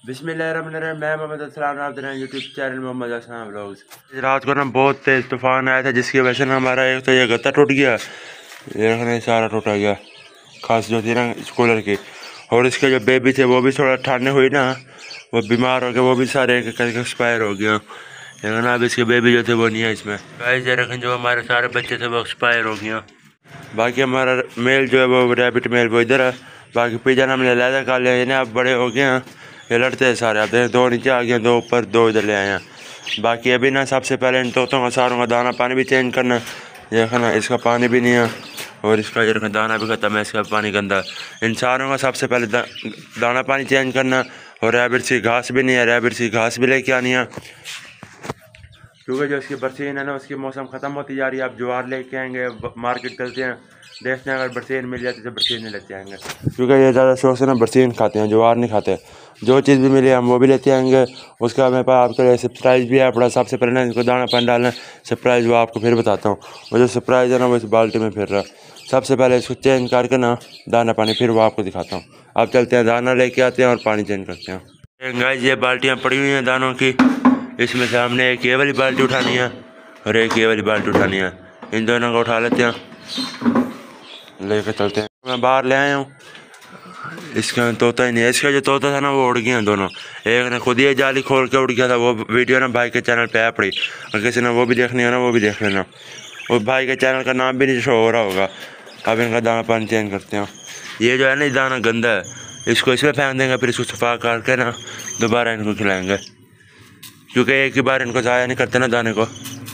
बिस्मिल्लाहिर्रहमानिर्रहीम। मैं मोहम्मद असलाम, आप देख रहे हैं YouTube channel Mohammad Aslam vlogs. रात को ना बहुत तेज़ तूफ़ान आया था, जिसकी वजह से ना हमारा एक तो ये गत्ता टूट गया, ये सारा टूटा गया, खास जो थी ना कूलर की। और इसके जो बेबी थे वो भी थोड़ा ठंड हुई ना, वो बीमार हो गए, वो भी सारे एक करके एक्सपायर हो गया। लेकिन अब इसके बेबी जो थे वो नहीं है इसमें। गाइस ये रखें, जो हमारे सारे बच्चे थे वो एक्सपायर हो गया। बाकी हमारा मेल जो है वो रैबिट मेल वो इधर है। बाकी पिजन हमने लैदा कर लिया, ना अब बड़े हो गए हैं, ये लड़ते हैं सारे। आप देखें, 2 नीचे आ गए, 2 ऊपर, 2 इधर ले आए हैं। बाकी अभी ना सबसे पहले इन तोतों का सारों का दाना पानी भी चेंज करना। ये ना इसका पानी भी नहीं है, और इसका ये दाना भी ख़त्म है, इसका पानी गंदा। इन सारों का सबसे पहले दाना पानी चेंज करना। और रैबिट सी घास भी नहीं है, रैबिट सी घास भी लेके आनी है, क्योंकि जो इसकी बरसीन है ना उसकी मौसम ख़त्म होती जा रही है। अब ज्वार लेके आएंगे, मार्केट चलते हैं, देखते हैं अगर बरसीन मिल जाती तो बरसीन नहीं लेते आएंगे, क्योंकि ये ज़्यादा शौक से ना बरसीन खाते हैं, ज्वार नहीं खाते। जो चीज़ भी मिले हम वो भी लेते आएंगे। उसका मेरे पास आपके लिए सरप्राइज़ भी है अपना। सबसे पहले ना इनको दाना पानी डालना, सरप्राइज़ वो आपको फिर बताता हूँ। वो जो सरप्राइज़ है ना वो इस बाल्टी में फिर रहा। सबसे पहले इसको चेंज करके ना दाना पानी फिर वो आपको दिखाता हूँ। अब चलते हैं, दाना लेके आते हैं और पानी चेंज करते हैं। गाइस ये बाल्टियाँ पड़ी हुई हैं दानों की, इसमें से हमने एक ये वाली बाल्टी उठानी है और एक ये वाली बाल्टी उठानी है। इन दोनों को उठा लेते हैं, लेकर चलते हैं। मैं बाहर ले आया हूँ, इसका तोता ही नहीं है। इसका जो तोता था ना वो उड़ गया दोनों। एक ने खुद ही जाली खोल के उड़ गया था। वो वीडियो ना भाई के चैनल पे आ पड़ी, और किसी ने वो भी देखनी है ना वो भी देख लेना। और भाई के चैनल का नाम भी नहीं शो हो रहा होगा। अब इनका दाना पानी चेंज करते हैं। ये जो है ना दाना गंदा है, इसको इसमें फेंक देंगे, फिर इसको सफा करके ना दोबारा इनको खिलाएँगे, क्योंकि एक ही बार इनको ज़ाया नहीं करते ना दाने को,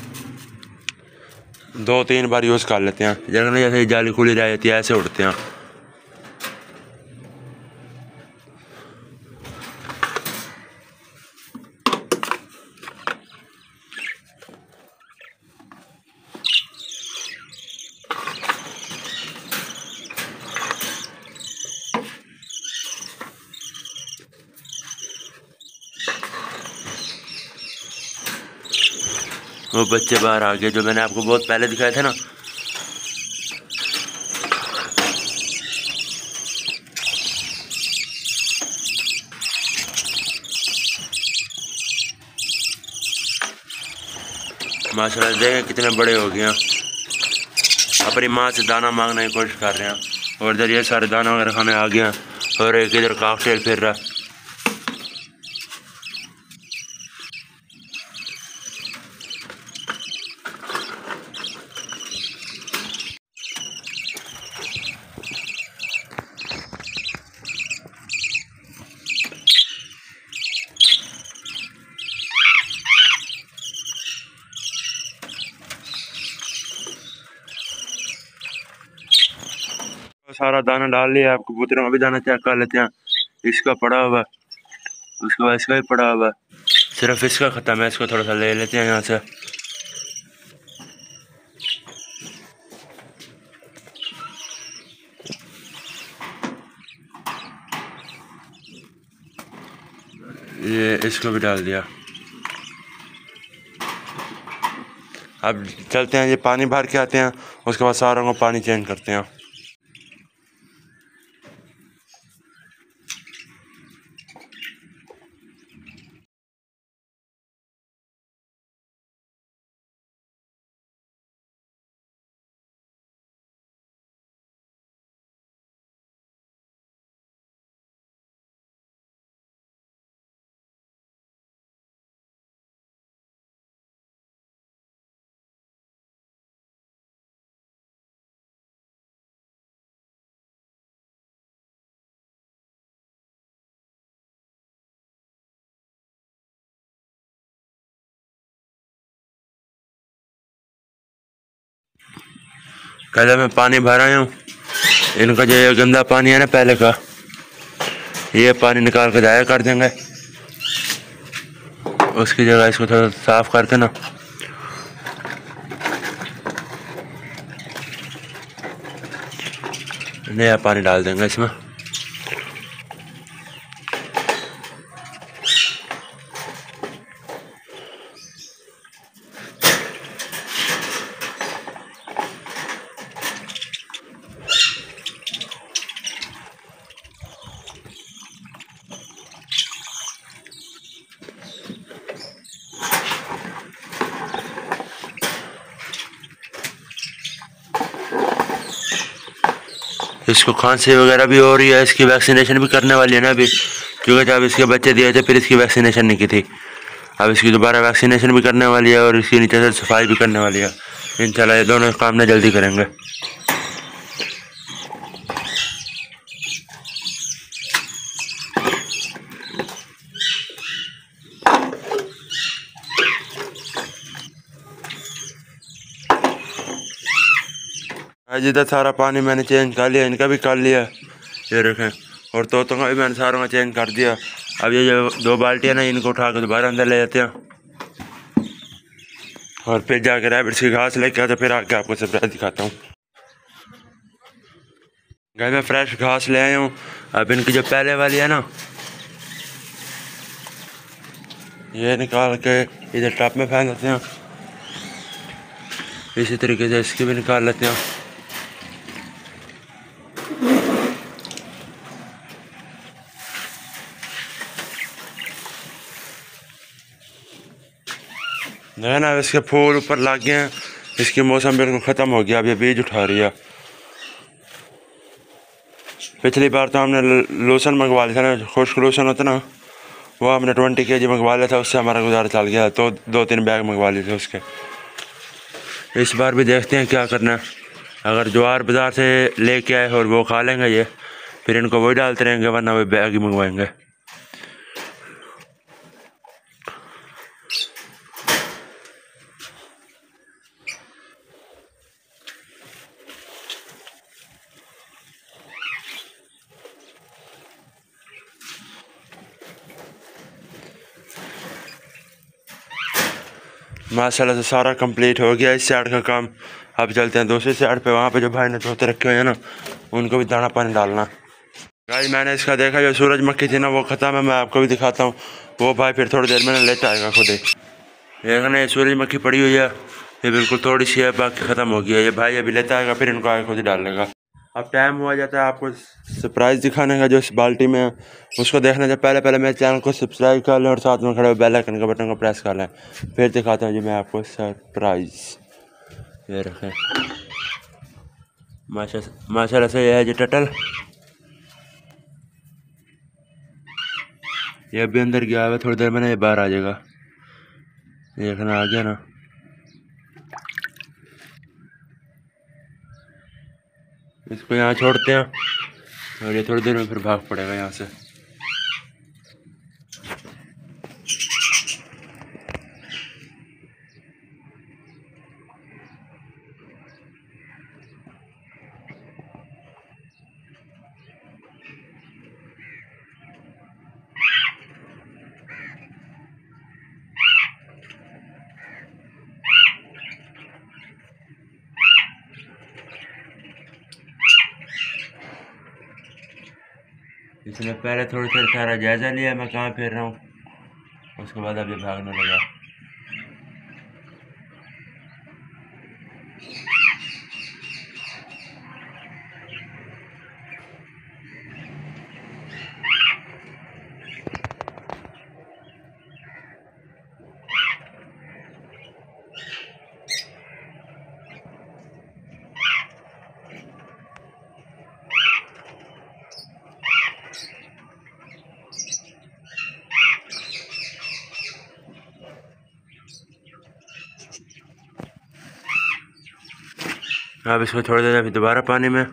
2-3 बार यूज़ कर लेते हैं। जैसे जाली खुली रह जाती है ऐसे उड़ते हैं। वो बच्चे बाहर आ गए जो मैंने आपको बहुत पहले दिखाए थे ना। माशाल्लाह देखें कितने बड़े हो गए हैं, अपनी माँ से दाना मांगने की कोशिश कर रहे हैं। और इधर ये सारे दाना वगैरह खाने आ गए हैं, और एक इधर कॉकटेल फिर रहा। सारा दाना डाल लिया, आपको कबूतरों का भी दाना चेक कर लेते हैं। इसका पड़ा हुआ, उसके बाद इसका भी पड़ा हुआ, सिर्फ इसका ख़त्म है। इसको थोड़ा सा ले लेते हैं यहाँ से। ये इसको भी डाल दिया। अब चलते हैं, ये पानी भर के आते हैं, उसके बाद सारों को पानी चेंज करते हैं। पहले मैं पानी भर आया हूँ। इनका जो ये गंदा पानी है ना पहले का, ये पानी निकाल के जाया कर देंगे। उसकी जगह इसको थोड़ा साफ करके ना नया पानी डाल देंगे इसमें। इसको खांसी वगैरह भी हो रही है, इसकी वैक्सीनेशन भी करने वाली है ना अभी, क्योंकि जब इसके बच्चे दिए थे फिर इसकी वैक्सीनेशन नहीं की थी। अब इसकी दोबारा वैक्सीनेशन भी करने वाली है और इसकी नीचे से सफाई भी करने वाली है। इंशाल्लाह ये दोनों काम ना जल्दी करेंगे। आज इधर सारा पानी मैंने चेंज कर लिया, इनका भी कर लिया, ये रखें, और तोतों का भी मैंने सारों का चेंज कर दिया। अब ये जो 2 बाल्टियाँ ना इनको उठा कर दोबारा अंदर ले जाते हैं और फिर जाकर रैबिट्स की घास लेके आते, फिर आके आपको सरप्राइज दिखाता हूँ। घर में फ्रेश घास ले आया हूँ। अब इनकी जो पहले वाली है ना, ये निकाल के इधर टब में फेंक देते हैं। इसी तरीके से इसकी भी निकाल लेते हैं। है ना, इसके फूल ऊपर लग गए हैं, इसकी मौसम बिल्कुल ख़त्म हो गया। अब ये बीज उठा रही है। पिछली बार तो हमने लोशन मंगवा लिया था ना, खुश्क लोशन होता ना, वो हमने 20 kg मंगवा लिया था, उससे हमारा गुजारा चल गया। तो 2-3 बैग मंगवा लिए थे उसके। इस बार भी देखते हैं क्या करना है। अगर ज्वार बाज़ार से लेके आए और वो खा लेंगे ये, फिर इनको वही डालते रहेंगे, वरना वही बैग ही मंगवाएंगे। माशाल्लाह से सारा कंप्लीट हो गया इस साइड का काम। अब चलते हैं दूसरी साइड पे, वहाँ पे जो भाई ने तोते रखे हुए हैं ना, उनको भी दाना पानी डालना। गाइस मैंने इसका देखा, जो सूरजमुखी थी ना वो ख़त्म है। मैं आपको भी दिखाता हूँ। वो भाई फिर थोड़ी देर में लेता आएगा खुद ही। देखना सूरजमुखी पड़ी हुई है, ये बिल्कुल थोड़ी सी है, बाकी ख़त्म हो गया। ये भाई अभी लेता आएगा, फिर इनको आगे खुद ही डाल लेगा। अब टाइम हुआ जाता है आपको सरप्राइज़ दिखाने का। जो इस बाल्टी में है उसको देखने से पहले मेरे चैनल को सब्सक्राइब कर लें और साथ में खड़े हुए बेल आइकन का बटन को प्रेस कर लें। फिर दिखाता हूँ जी मैं आपको सरप्राइज़। ये रखें, माशाल्लाह से ये है जी टटल। ये अभी अंदर गया है, थोड़ी देर में ना ये बाहर आ जाएगा। देखना आ गया ना। इसको यहाँ छोड़ते हैं और ये थोड़ी देर में फिर भाग पड़ेगा यहाँ से। इसने पहले थोड़ी सारा जायज़ा लिया मैं कहाँ फिर रहा हूँ, उसके बाद अब ये भागने लगा। अब इसको छोड़ देना फिर दोबारा पानी में।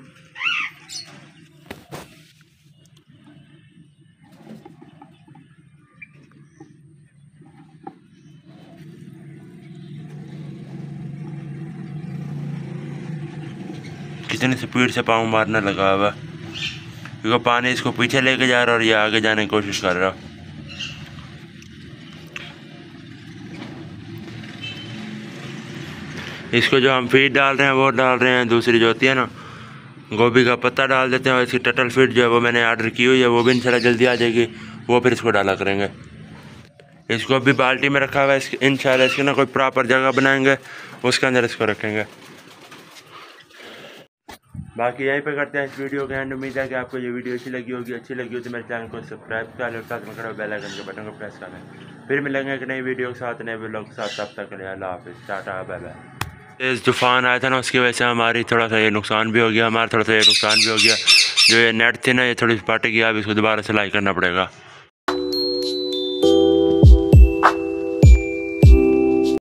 कितनी स्पीड से पाँव मारने लगा हुआ, क्योंकि पानी इसको पीछे लेके जा रहा है और ये आगे जाने की कोशिश कर रहा। इसको जो हम फीड डाल रहे हैं वो डाल रहे हैं, दूसरी जो होती है ना गोभी का पत्ता डाल देते हैं। और इसकी टटल फीड जो है वो मैंने ऑर्डर की हुई है, वो भी इंशाल्लाह जल्दी आ जाएगी, वो फिर इसको डाला करेंगे। इसको अभी बाल्टी में रखा हुआ है, इंशाल्लाह इसकी ना कोई प्रॉपर जगह बनाएंगे, उसके अंदर इसको रखेंगे। बाकी यहीं पे करते हैं इस वीडियो के एंड। उम्मीद है कि आपको ये वीडियो अच्छी लगी होगी। अच्छी लगी हो तो मेरे चैनल को सब्सक्राइब कर लें और साथ में खड़े बेल आइकन के बटन को प्रेस कर लें। फिर मिलेंगे एक नई वीडियो के साथ, नए व्लॉग के साथ। तब तक के लिए अल्लाह हाफिज़, टाटा, बाय बाय। तेज़ तूफ़ान आया था ना, उसकी वजह से हमारी थोड़ा सा ये नुकसान भी हो गया, हमारा थोड़ा सा ये नुकसान भी हो गया। जो ये नेट थी ना, ये थोड़ी फट गया, अब इसको दोबारा सिलाई करना पड़ेगा।